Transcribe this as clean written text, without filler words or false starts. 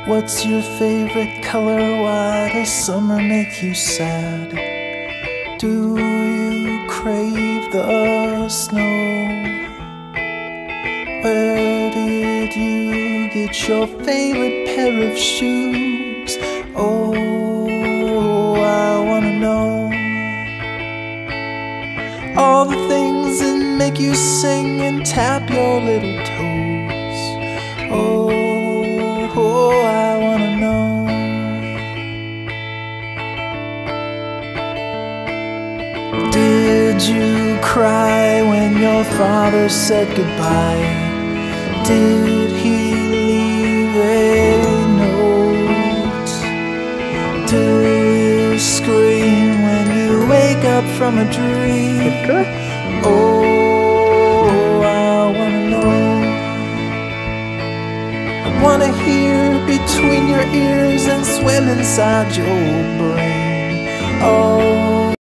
What's your favorite color? Why does summer make you sad? Do you crave the snow? Where did you get your favorite pair of shoes? Oh, I wanna know all the things that make you sing and tap your little toes. Oh, I wanna know. Did you cry when your father said goodbye? Did he leave a note? Do you scream when you wake up from a dream? Oh, I wanna know. I wanna hear between your ears and swim inside your brain. Oh,